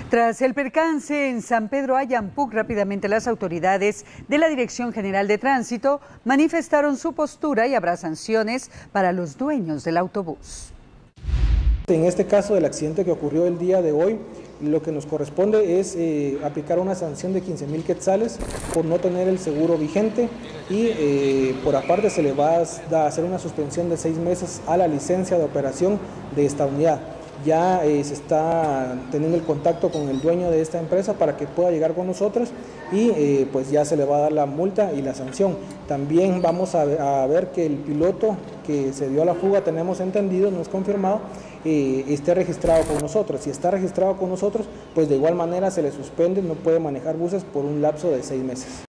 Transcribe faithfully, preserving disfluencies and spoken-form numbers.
Tras el percance en San Pedro Ayampuc, rápidamente las autoridades de la Dirección General de Tránsito manifestaron su postura y habrá sanciones para los dueños del autobús. En este caso del accidente que ocurrió el día de hoy, lo que nos corresponde es eh, aplicar una sanción de quince mil quetzales por no tener el seguro vigente y eh, por aparte se le va a hacer una suspensión de seis meses a la licencia de operación de esta unidad. Ya eh, se está teniendo el contacto con el dueño de esta empresa para que pueda llegar con nosotros y eh, pues ya se le va a dar la multa y la sanción. También vamos a, a ver que el piloto que se dio a la fuga, tenemos entendido, no es confirmado, eh, esté registrado con nosotros. Si está registrado con nosotros, pues de igual manera se le suspende, no puede manejar buses por un lapso de seis meses.